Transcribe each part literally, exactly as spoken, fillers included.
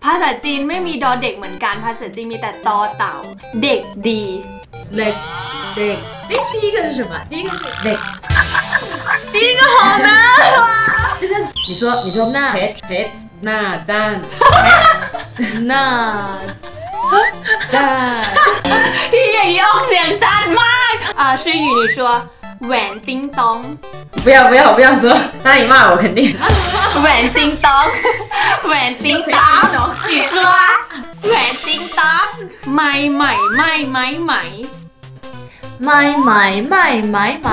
ภาษาจีนไม่มีดอเด็กเหมือนกันภาษาจีนมีแต่ตอเต่าเด็กดีเด็กเด็ก哎第一个是什么第一个是เด็ก第一个好难就是你说你说หน้าเพชรเพชรหน้าด้านหน้าด้านที่อย่างนี้ออกเสียงชัดมากอ่าชื่ออยู่你说แหวนติ้งตอง不要不要不要说那你骂我肯定แหวนติ้งตองแหวนติ้งตอง你说แหวนติ้งตองไม่ใหม่ไม่ไหมไหมไม่ไหมไม่ไหมไหม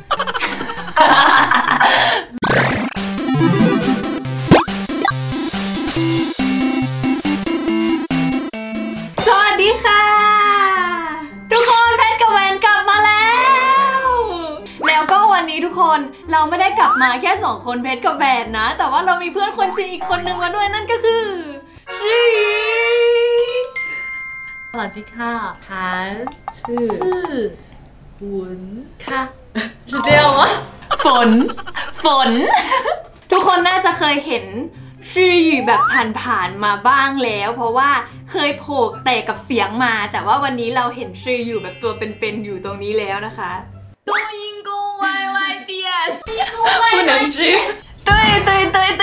สวัสดีค่ะทุกคนเพชรกับแหวนกลับมาแล้วแล้วก็วันนี้ทุกคนเราไม่ได้กลับมาแค่สองคนเพชรกับแหวนนะแต่ว่าเรามีเพื่อนคนจีนอีกคนนึงมาด้วยนั่นก็คือชื่อสวัสดีค่ะฐานชื่อฝนค่ะ是这样吗ฝนฝนทุกคนน่าจะเคยเห็นชื่ออยู่แบบผ่านๆมาบ้างแล้วเพราะว่าเคยโผล่แต่กับเสียงมาแต่ว่าวันนี้เราเห็นชื่ออยู่แบบตัวเป็นๆอยู่ตรงนี้แล้วนะคะ多音公 Y Y D S 不能知对对对对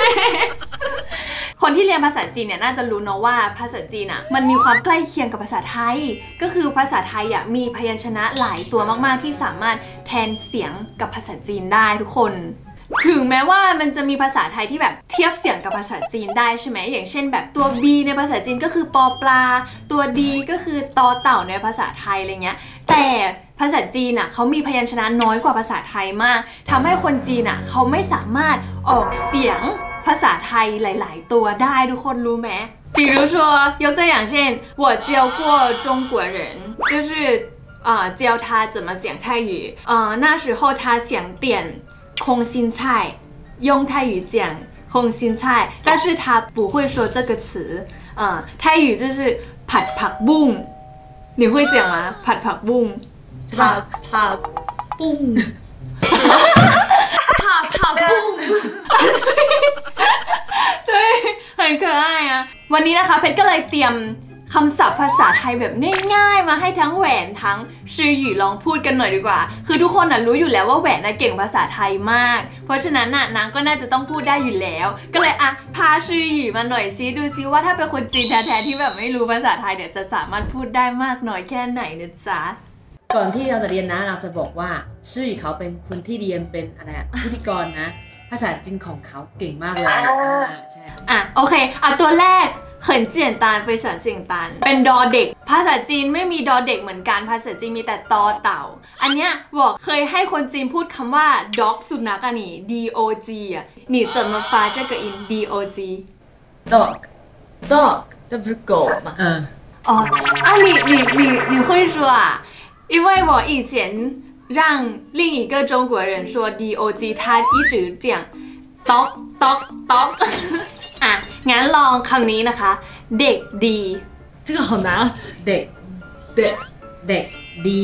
คนที่เรียนภาษาจีนเนี่ยน่าจะรู้เนาะว่าภาษาจีนอ่ะมันมีความใกล้เคียงกับภาษาไทยก็คือภาษาไทยอ่ะมีพยัญชนะหลายตัวมากๆที่สามารถแทนเสียงกับภาษาจีนได้ทุกคนถึงแม้ว่ามันจะมีภาษาไทยที่แบบเทียบเสียงกับภาษาจีนได้ใช่ไหมอย่างเช่นแบบตัว B ในภาษาจีนก็คือปอปลาตัว D ก็คือตอเต่าในภาษาไทยอะไรเงี้ยแต่ภาษาจีนอ่ะเขามีพยัญชนะน้อยกว่าภาษาไทยมากทำให้คนจีนอ่ะเขาไม่สามารถออกเสียงภาษาไทยหลายๆตัวได้ทุกคนรู้ไหม比如说ยกตัวอย่างเช่น我教过中国人就是呃教他怎么讲泰语呃那时候他想点空心菜用泰语讲空心菜但是他不会说这个词呃泰语就是ผัดผักบุ้ง你会讲吗ผัดผักบุ้งผัดผักบุ้งผัดผักบุ้ง对很可爱啊วันนี้นะคะเพชรก็เลยเตรียมคำศัพท์ภาษาไทยแบบง่ายๆมาให้ทั้งแหวนทั้งชื่อหยี่ลองพูดกันหน่อยดีกว่าคือทุกคนน่ะรู้อยู่แล้วว่าแหวนน่ะเก่งภาษาไทยมากเพราะฉะนั้นน่ะนางก็น่าจะต้องพูดได้อยู่แล้วก็เลยอ่ะพาชื่อหยี่มาหน่อยซิดูซิว่าถ้าเป็นคนจีนแท้ๆที่แบบไม่รู้ภาษาไทยเนี่ยจะสามารถพูดได้มากน้อยแค่ไหนนะจ๊ะก่อนที่เราจะเรียนนะเราจะบอกว่าชื่อหยี่เขาเป็นคนที่เรียนเป็นอะไรอะพิธีกรนะภาษาจีนของเขาเก่งมากเลยใช่อ่ะโอเคอ่ะตัวแรก很简单非常简单เป็นดอเด็กภาษาจีนไม่มีดอเด็กเหมือนกันภาษาจีนมีแต่ตอเต่าอันเนี้ยบอกเคยให้คนจีนพูดคำว่า dog สุนัขอ่ะนี่ D O G อ่ะ你怎么发这个音 D O G dog dog 这不是狗吗嗯哦啊你你你你会说啊因为我以前让另一个中国人说 D O G 他一直讲 dog dog dog อ่ะงั้นลองคำนี้นะคะเด็กดี这个好难啊เด็กเด็กเด็กดี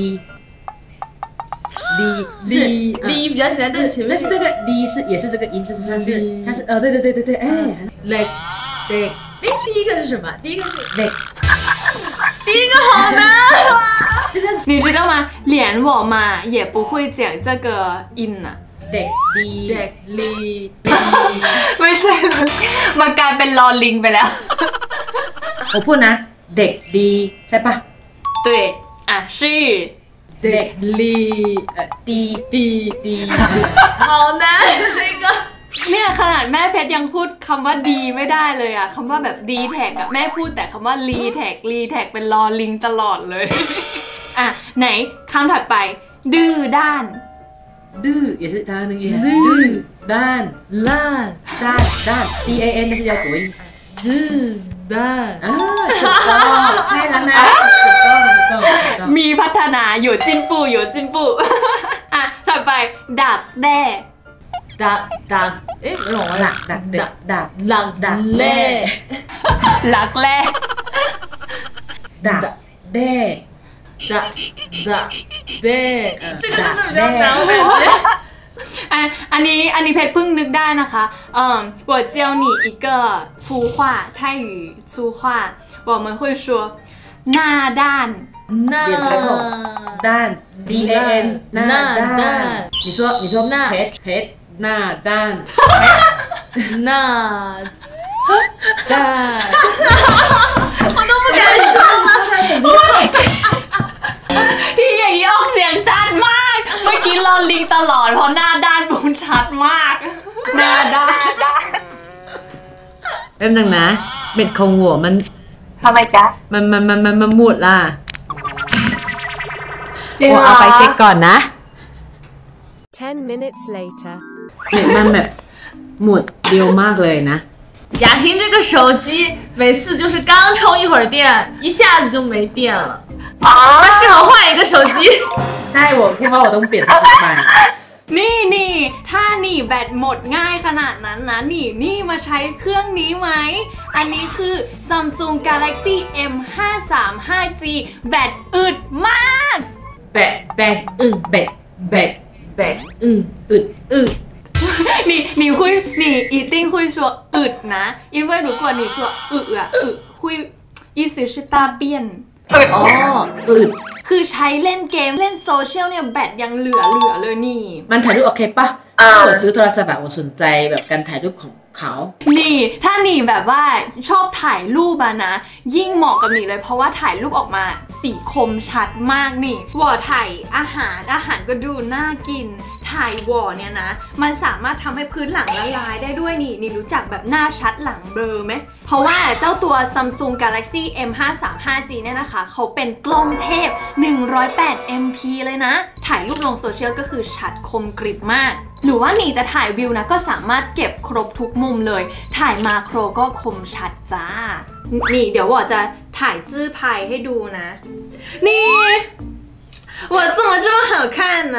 ดีดีดี比较简单但是前面但是这个ดี是也是这个音就是它是它是呃对对对对对哎เด็กเด็ก哎第一个是什么第一个是เด็ก第一个好难啊你知道吗连我妈也不会讲这个音啊เด็กดีเด็กลีไม่ใช่มันกลายเป็นลอลิงไปแล้วผมพูดนะเด็กดีใช่ปะ对อ่ะชื่อเด็กลีเอ่อดีดีดี好难这个เนี่ยขนาดแม่เพชรยังพูดคำว่าดีไม่ได้เลยอะคำว่าแบบดีแท็กอะแม่พูดแต่คำว่ารีแท็กรีแท็กเป็นลอลิงตลอดเลยอ่ะไหนคำถัดไปดื้อด้านดื้อ也是它那个也是ดื้อด้านล้านด้านด้าน D A N 那是要读音ดื้อด้านอ่าถูกต้องใช่แล้วนะถูกต้องถูกต้องถูกต้องมีพัฒนาอยู่จิ้นปูอยู่จิ้นปูอ่ะถัดไปดักแด้ดักดักเอ๊ะหลงดักดักดักดักดักดักแร่หลักแร่ดักแด้ดักดักแด้这个真的比较难อันอันนี้อันนี้เพชรเพิ่งนึกได้นะคะ嗯我教你一个粗话泰语粗话我们会说หน้าด้านหน้าด้าน D A N หน้าด้าน你说你说หน้าเพชรเพชรหน้าด้านหน้าด้าน我都不敢说ที่อย่างนี้ออกเสียงชัดมากเมื่อกี้รอลิงตลอดเพราะหน้าด้านบุญชัดมากหน้าด้านแป๊บนึงนะเบ็ดของหัวมันทำไมจ๊ะมันมันมันมันมันหมุดล่ะหัวเอาไปเช็คก่อนนะ ten minutes later เบ็ดมันแบบหมุดเดียวมากเลยนะ雅婷这个手机每次就是刚充一会儿电一下子就没电了它适合换一个手机ใช่ผมคิดว่าผมต้องเปลี่ยนโทรศัพท์ใหม่นี่นี่ถ้านี่แบตหมดง่ายขนาดนั้นนะนี่นี่มาใช้เครื่องนี้ไหมอันนี้คือ Samsung Galaxy เอ็ม ห้าสามห้าจี แบตอึดมากแบตแบตอึดแบตแบตแบตอึดอึดอึด你你会你一定会说อึดนะ因为如果你说อึ啊อึ会意思是大便อ๋ออึดคือใช้เล่นเกมเล่นโซเชียลเนี่ยแบตยังเหลือเหลือเลยนี่มันถ่ายรูปโอเคปะถ้าเราซื้อโทรศัพท์แบบสนใจแบบการถ่ายรูปของเขานี่ถ้านี่แบบว่าชอบถ่ายรูปอะนะยิ่งเหมาะกับนี่เลยเพราะว่าถ่ายรูปออกมาสีคมชัดมากนี่วอถ่ายอาหารอาหารก็ดูน่ากินถ่ายวอเนี่ยนะมันสามารถทำให้พื้นหลังละลายได้ด้วยนี่นี่รู้จักแบบหน้าชัดหลังเบลอไหมเพราะว่าเจ้าตัว Samsung Galaxy เอ็ม ห้าสามห้าจี เนี่ยนะคะเขาเป็นกล้องเทพหนึ่งร้อยแปด เอ็ม พี เลยนะถ่ายรูปลงโซเชียลก็คือชัดคมกริบมากหรือว่านี่จะถ่ายวิวนะก็สามารถเก็บครบทุกมุมเลยถ่ายมาโครก็คมชัดจ้านี่เดี๋ยววอจะถ่ายจื้อพายให้ดูนะนี่我怎么这么好看呢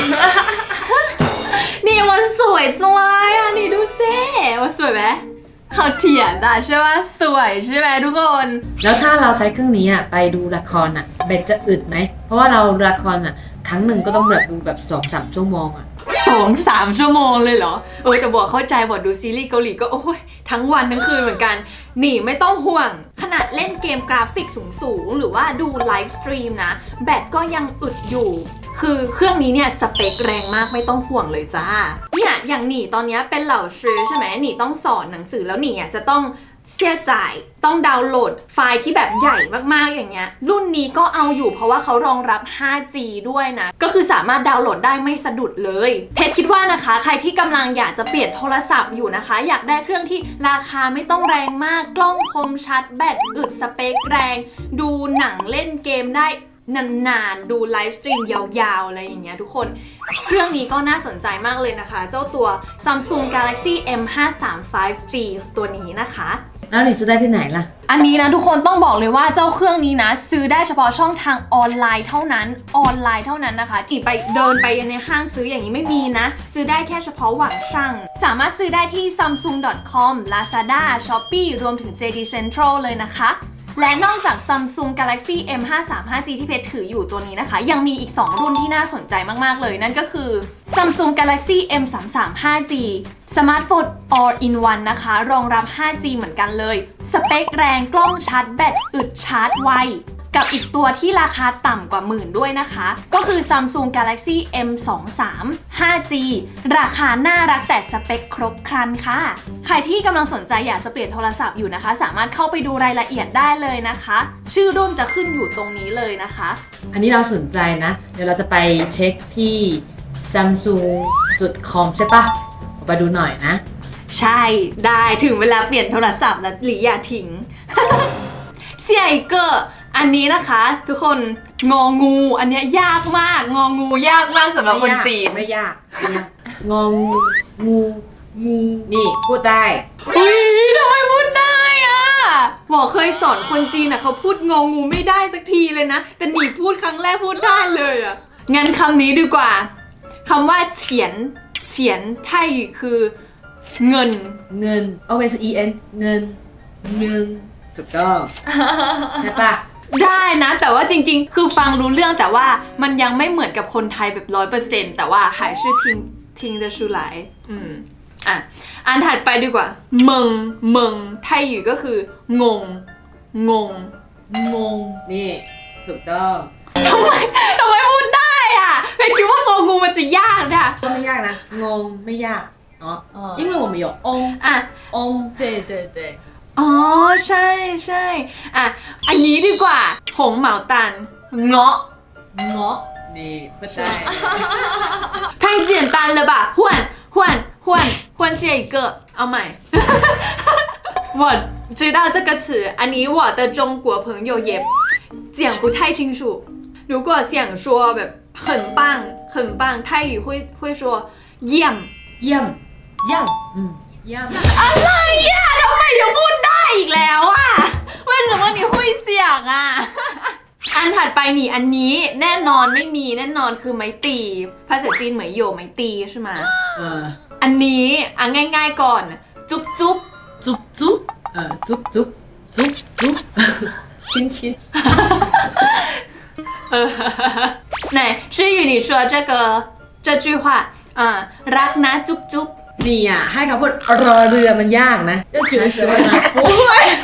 นี่มันสวยจังเลยอ่ะนี่ดูสิมันสวยไหมเขาเถียงอ่ะใช่ไหมสวยใช่ไหมทุกคนแล้วถ้าเราใช้เครื่องนี้อ่ะไปดูละครอ่ะแบตจะอึดไหมเพราะว่าเราละครอ่ะครั้งหนึ่งก็ต้องแบบดูแบบสองสามชั่วโมงอ่ะสองสามชั่วโมงเลยเหรอเออแต่บอกเข้าใจบอกดูซีรีส์เกาหลีก็โอ้ยทั้งวันทั้งคืนเหมือนกันหนีไม่ต้องห่วงขนาดเล่นเกมกราฟิกสูงๆหรือว่าดูไลฟ์สตรีมนะแบตก็ยังอึดอยู่คือเครื่องนี้เนี่ยสเปคแรงมากไม่ต้องห่วงเลยจ้าเนี่ยอย่างหนีตอนนี้เป็นเหล่าซื้อใช่ไหมหนีต้องสอนหนังสือแล้วหนีอ่ะจะต้องเสียจ่ายต้องดาวน์โหลดไฟล์ที่แบบใหญ่มากๆอย่างเงี้ยรุ่นนี้ก็เอาอยู่เพราะว่าเขารองรับ ห้าจี ด้วยนะก็คือสามารถดาวน์โหลดได้ไม่สะดุดเลยเพชรคิดว่านะคะใครที่กำลังอยากจะเปลี่ยนโทรศัพท์อยู่นะคะอยากได้เครื่องที่ราคาไม่ต้องแรงมากกล้องคมชัดแบตอึดสเปคแรงดูหนังเล่นเกมได้นานๆดูไลฟ์สตรีมยาวๆอะไรอย่างเงี้ยทุกคนเครื่องนี้ก็น่าสนใจมากเลยนะคะเจ้าตัว Samsung Galaxy เอ็ม ห้าสามห้าจี ตัวนี้นะคะแล้วนี่ซื้อได้ที่ไหนล่ะอันนี้นะทุกคนต้องบอกเลยว่าเจ้าเครื่องนี้นะซื้อได้เฉพาะช่องทางออนไลน์เท่านั้นออนไลน์เท่านั้นนะคะที่ไปเดินไปในห้างซื้ออย่างนี้ไม่มีนะซื้อได้แค่เฉพาะหวังช่างสามารถซื้อได้ที่ ซัมซุง ดอท คอม ลาซาด้า ช้อปปี้ รวมถึง เจ ดี Central เลยนะคะและนอกจาก Samsung Galaxy เอ็ม ห้าสามห้าจี ที่เพชรถืออยู่ตัวนี้นะคะยังมีอีกสองรุ่นที่น่าสนใจมากๆเลยนั่นก็คือ Samsung Galaxy เอ็ม สามสามห้าจี สมาร์ทโฟน all in one นะคะรองรับ ห้าจี เหมือนกันเลยสเปคแรงกล้องชัดแบตอึดชาร์จไวกับอีกตัวที่ราคาต่ำกว่าหมื่นด้วยนะคะก็คือ Samsung Galaxy เอ็ม สองสามห้าจี ราคาน่ารักแต่สเปคครบครันค่ะใครที่กำลังสนใจอยากจะเปลี่ยนโทรศัพท์อยู่นะคะสามารถเข้าไปดูรายละเอียดได้เลยนะคะชื่อรุ่นจะขึ้นอยู่ตรงนี้เลยนะคะอันนี้เราสนใจนะเดี๋ยวเราจะไปเช็คที่ ซัมซุง ดอท คอม ใช่ปะไปดูหน่อยนะใช่ได้ถึงเวลาเปลี่ยนโทรศัพท์แล้วหรืออย่าทิ้ง เสี่ยอีกเกอร์อันนี้นะคะทุกคนงองูอันนี้ยากมากงองูยากมากสำหรับคนจีนไม่ยากงองูงูงูนี่พูดได้อุ้ยทำไมพูดได้อะหมอเคยสอนคนจีนอะเขาพูดงองูไม่ได้สักทีเลยนะแต่หนีพูดครั้งแรกพูดได้เลยอะงั้นคำนี้ดีกว่าคำว่าเฉียนเฉียนไทยคือเงินเงินเอาเป็น e n เงินเงินถูกต้องใช่ปะได้นะแต่ว่าจริงๆคือฟังรู้เรื่องแต่ว่ามันยังไม่เหมือนกับคนไทยแบบร้อยเปอร์เซ็นต์แต่ว่าหายชื่อทิ้งท听得出来อืมอ่ะอันถัดไปดีกว่าเมิงเมิงไทยอยู่ก็คืองงงงงงนี่ถูกต้องทำไมทำไมพูดได้อ่ะเพชรคิดว่างงงูมันจะยากนะก็ไม่ยากนะงงไม่ยากเนาะ因为我们有翁อ่ะ翁对对对อ๋อใช่ใช่อ่ะอันนี้ดีกว่าหงเหมาตันเงาะเงาะนี่ไม่ได้太简单了吧换换换换下一个เอาใหม่我知道这个词อันนี้我的中国朋友也讲不太清楚如果想说แบบ很棒很棒泰语会会说เยี่ยมเยี่ยมเยี่ยมอืมเยี่ยมอะไรอ่ะทำไมยังพูดได้อีกแล้วอ่ะ为什么你会讲อ่ะอันถัดไปนี่อันนี้แน่นอนไม่มีแน่นอนคือไม้ตีภาษาจีนเหมยโยไม้ตีใช่ไหมอันนี้อ่ะง่ายๆก่อนจุ๊บจุ๊บจุ๊บจุ๊บเออจุ๊บจุ๊บจุ๊บจุ๊บ亲亲ไหนชื่ออยู่你说这个这句话อ่ารักนะจุ๊บจุ๊บนี่อ่ะให้เขาพูดรอเรือมันยากนะ就觉得是不会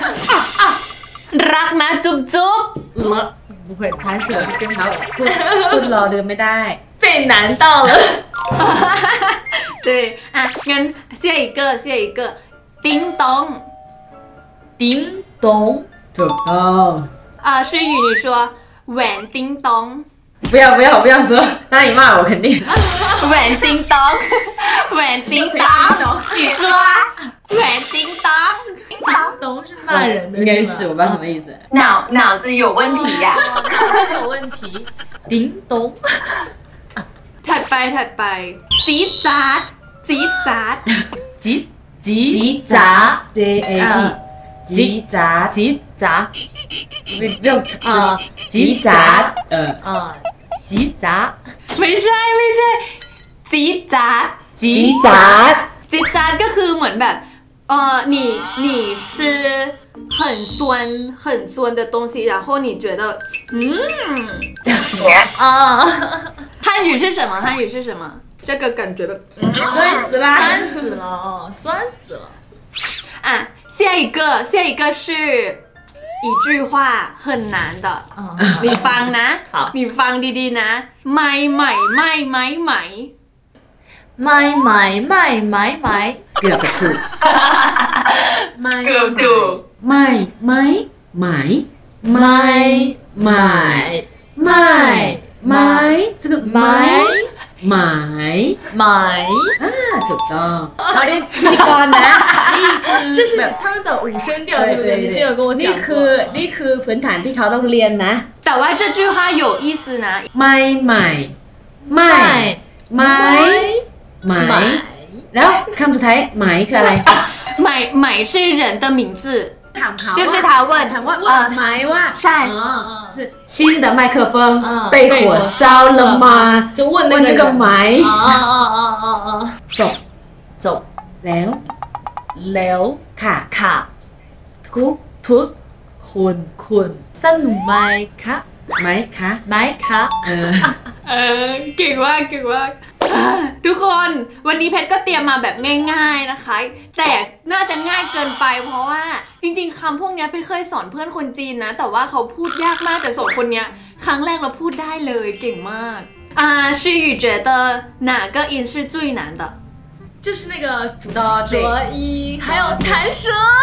รักนะจุ๊บจุ๊บ不会弹舌是真เขาพูดพูดรอเรือไม่ได้被难到了对อ่ะงั้น下一个下一个叮咚叮咚ถูกต้องอ่าชื่ออยู่你说แหวน叮咚不要不要不要说那你骂我肯定แหวน叮咚แหวน叮咚你说แหวน叮咚叮咚是骂人的应该是我不知道什么意思脑脑子有问题呀有问题叮咚ถัดไปถัดไปจี๊ดจ๊าดจี๊ดจ๊าดจี๊ดจี๊ดจ๊าด J A D จี๊ดจ๊าดจี๊ดจ๊าด不不用啊จี๊ดจ๊าดเออ啊จี๊ดจ๊าดไม่ใช่ไม่ใช่จี๊ดจ๊าดจี๊ดจ๊าดจี๊ดจ๊าดก็คือเหมือนแบบ呃，你你是很酸很酸的东西，然后你觉得嗯啊，汉语是什么？汉语是什么？这个感觉的酸死了， 酸死了哦，酸死了。 啊，下一个下一个是一句话很难的，你放呢？ 好， 你放滴滴呢？买买买买买。 买买买买买เกือบจะถูกไม่เกือบถูกไม่ไม่หมายไม่หมายไม่หมาย这个หมายหมายหมายอ่าถูกต้องเขาเรียกพิธีกรนะนี่คือ这是他们的五声调对不对你这个跟我讲นี่คือนี่คือพื้นฐานที่เขาต้องเรียนนะแต่ว่า这句话有意思นะไม่หมายไม่หมายหมายแล้วคำสุดท้ายหมายคืออะไรหมายหมาย是人的名字ถามเขา就是他问ถามว่าหมายว่าใช่是新的麦克风被火烧了吗就问那个หมายอ๋ออ๋ออ๋ออ๋อจบจบแล้วแล้วค่ะค่ะทุกทุกคุณคุณสนุกไหมคะไหมคะไหมคะเออเออเก่งมากเก่งมากทุกคนวันนี้เพชรก็เตรียมมาแบบง่ายๆนะคะแต่น่าจะง่ายเกินไปเพราะว่าจริงๆคำพวกนี้เพชรเคยสอนเพื่อนคนจีนนะแต่ว่าเขาพูดยากมากแต่สองคนนี้ครั้งแรกเราพูดได้เลยเก่งมากอ่า诗语觉得哪个音是最难的就是那个ดอ浊音还有弹舌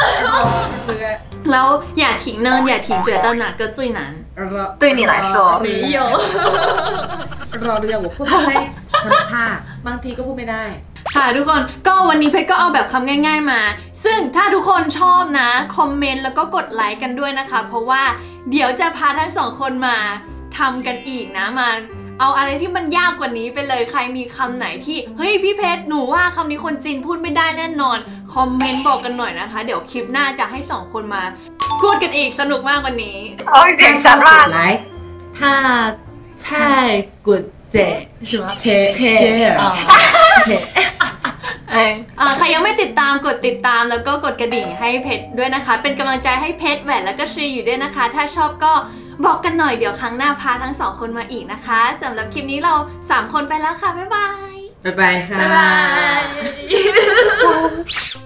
แล้วอย่าทิ้งเนินอย่าทิ้ง觉得哪个最难对你来说没有รอเรือผมพูดไม่ได้ธรรมชาติบางทีก็พูดไม่ได้ค่ะทุกคนก็วันนี้เพชรก็เอาแบบคำง่ายๆมาซึ่งถ้าทุกคนชอบนะคอมเมนต์แล้วก็กดไลค์กันด้วยนะคะเพราะว่าเดี๋ยวจะพาทั้งสองคนมาทำกันอีกนะมาเอาอะไรที่มันยากกว่านี้ไปเลยใครมีคำไหนที่เฮ้ยพี่เพชรหนูว่าคำนี้คนจีนพูดไม่ได้แน่นอนคอมเมนต์บอกกันหน่อยนะคะเดี๋ยวคลิปหน้าจะให้สองคนมาพูดกันอีกสนุกมากวันนี้โอ้ยเก่งชัดมากถ้า菜滚เจ๋ใช่ไหมเชเชอ่าอ่าใครยังไม่ติดตามกดติดตามแล้วก็กดกระดิ่งให้เพชรด้วยนะคะเป็นกำลังใจให้เพชรแหวนแล้วก็ชีอยู่ด้วยนะคะถ้าชอบก็บอกกันหน่อยเดี๋ยวครั้งหน้าพาทั้งสองคนมาอีกนะคะสำหรับคลิปนี้เราสามคนไปแล้วค่ะบ๊ายบายบ๊ายบายค่ะ拜拜。